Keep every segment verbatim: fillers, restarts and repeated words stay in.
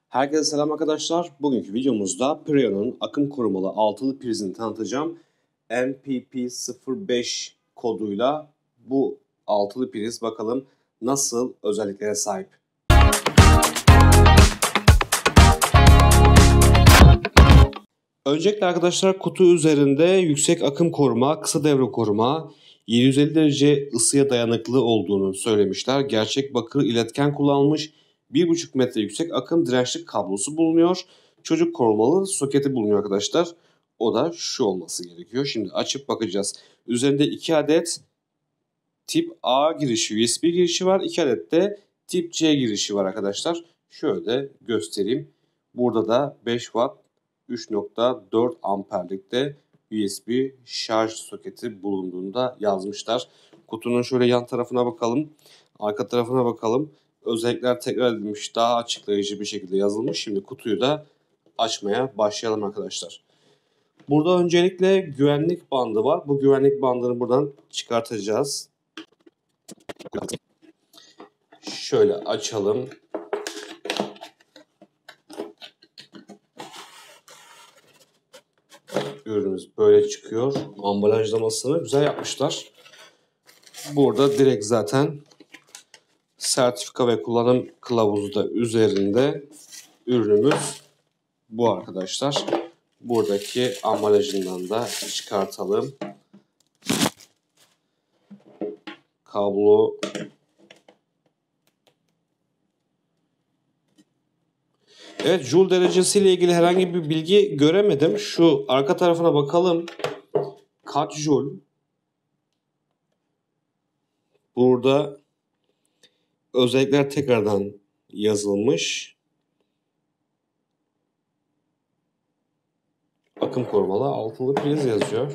Herkese selam arkadaşlar. Bugünkü videomuzda Preo'nun akım korumalı altılı prizini tanıtacağım. M P P sıfır beş koduyla bu altılı priz bakalım nasıl özelliklere sahip. Öncelikle arkadaşlar kutu üzerinde yüksek akım koruma, kısa devre koruma, yedi yüz elli derece ısıya dayanıklı olduğunu söylemişler. Gerçek bakır iletken kullanılmış, bir buçuk metre yüksek akım dirençli kablosu bulunuyor. Çocuk korumalı soketi bulunuyor arkadaşlar. O da şu olması gerekiyor. Şimdi açıp bakacağız. Üzerinde iki adet tip A girişi, U S B girişi var. iki adet de tip C girişi var arkadaşlar. Şöyle göstereyim. Burada da beş watt üç nokta dört amperlikte U S B şarj soketi bulunduğunda yazmışlar. Kutunun şöyle yan tarafına bakalım. Arka tarafına bakalım. Özellikler tekrar edilmiş. Daha açıklayıcı bir şekilde yazılmış. Şimdi kutuyu da açmaya başlayalım arkadaşlar. Burada öncelikle güvenlik bandı var. Bu güvenlik bandını buradan çıkartacağız. Şöyle açalım. Ürünümüz böyle çıkıyor. Ambalajlamasını güzel yapmışlar. Burada direkt zaten sertifika ve kullanım kılavuzu da üzerinde. Ürünümüz bu arkadaşlar. Buradaki ambalajından da çıkartalım. Kablo Evet, joule derecesiyle ilgili herhangi bir bilgi göremedim. Şu arka tarafına bakalım. Kaç joule? Burada özellikler tekrardan yazılmış. Akım korumalı altılı priz yazıyor.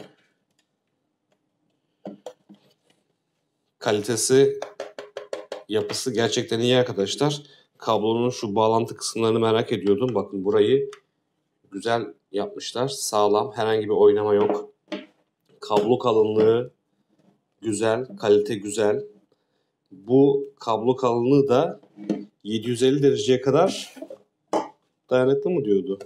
Kalitesi, yapısı gerçekten iyi arkadaşlar. Kablonun şu bağlantı kısımlarını merak ediyordum. Bakın burayı güzel yapmışlar. Sağlam, herhangi bir oynama yok. Kablo kalınlığı güzel, kalite güzel. Bu kablo kalınlığı da yedi yüz elli dereceye kadar dayanıklı mı diyordu?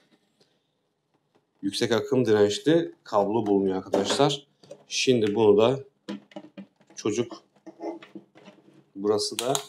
Yüksek akım dirençli kablo bulunuyor arkadaşlar. Şimdi bunu da çocuk, burası da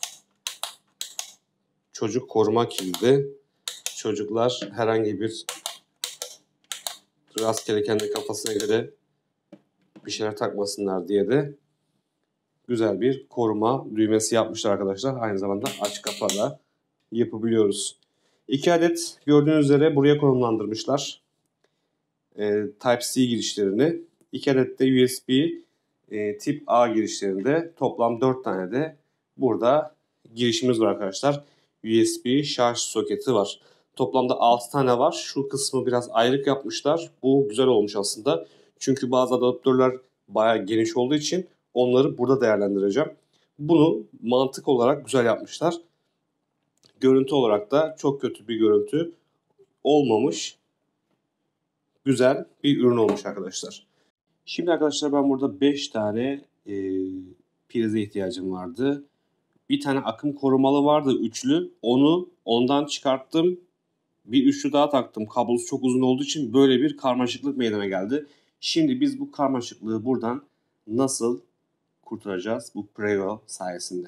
çocuk koruma kilidi. Çocuklar herhangi bir rastgele kendi kafasına göre bir şeyler takmasınlar diye de güzel bir koruma düğmesi yapmışlar arkadaşlar. Aynı zamanda aç kapa da yapabiliyoruz. İki adet gördüğünüz üzere buraya konumlandırmışlar. E, Type-C girişlerini. İki adet de U S B e, tip A girişlerinde. Toplam dört tane de burada girişimiz var arkadaşlar. U S B şarj soketi var. Toplamda altı tane var. Şu kısmı biraz ayrık yapmışlar. Bu güzel olmuş aslında. Çünkü bazı adaptörler bayağı geniş olduğu için onları burada değerlendireceğim. Bunu mantık olarak güzel yapmışlar. Görüntü olarak da çok kötü bir görüntü olmamış. Güzel bir ürün olmuş arkadaşlar. Şimdi arkadaşlar ben burada beş tane e, prize ihtiyacım vardı. Bir tane akım korumalı vardı üçlü. Onu ondan çıkarttım. Bir üçlü daha taktım. Kablosu çok uzun olduğu için böyle bir karmaşıklık meydana geldi. Şimdi biz bu karmaşıklığı buradan nasıl kurtaracağız bu Preo sayesinde?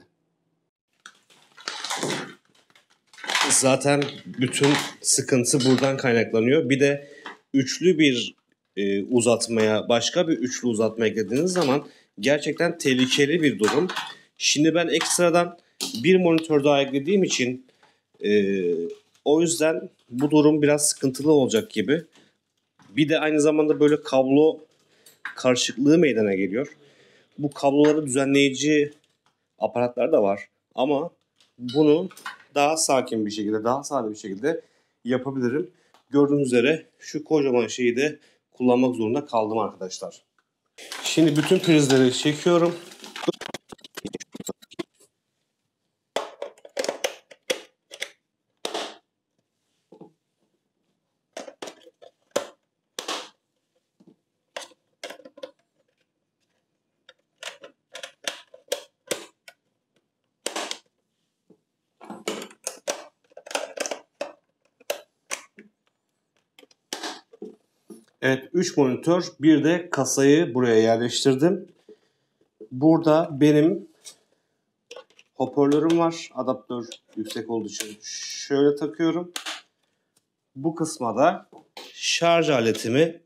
Zaten bütün sıkıntı buradan kaynaklanıyor. Bir de üçlü bir e, uzatmaya, başka bir üçlü uzatma eklediğiniz zaman gerçekten tehlikeli bir durum. Şimdi ben ekstradan bir monitör daha eklediğim için e, o yüzden bu durum biraz sıkıntılı olacak gibi. Bir de aynı zamanda böyle kablo karışıklığı meydana geliyor. Bu kabloları düzenleyici aparatlar da var. Ama bunu daha sakin bir şekilde, daha sade bir şekilde yapabilirim. Gördüğünüz üzere şu kocaman şeyi de kullanmak zorunda kaldım arkadaşlar. Şimdi bütün prizleri çekiyorum. Evet, üç monitör, bir de kasayı buraya yerleştirdim. Burada benim hoparlörüm var. Adaptör yüksek olduğu için şöyle takıyorum. Bu kısma da şarj aletimi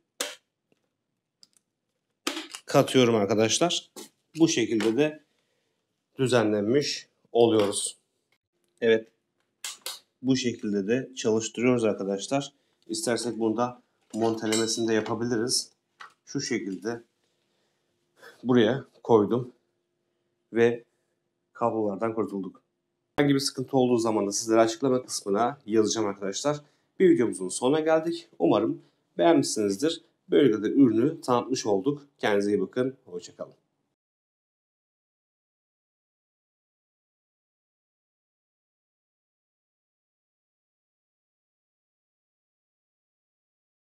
katıyorum arkadaşlar. Bu şekilde de düzenlenmiş oluyoruz. Evet. Bu şekilde de çalıştırıyoruz arkadaşlar. İstersek bunda montelemesini de yapabiliriz. Şu şekilde buraya koydum ve kablolardan kurtulduk. Herhangi bir sıkıntı olduğu zaman da sizlere açıklama kısmına yazacağım arkadaşlar. Bir videomuzun sonuna geldik. Umarım beğenmişsinizdir. Böylelikle de ürünü tanıtmış olduk. Kendinize iyi bakın. Hoşça kalın.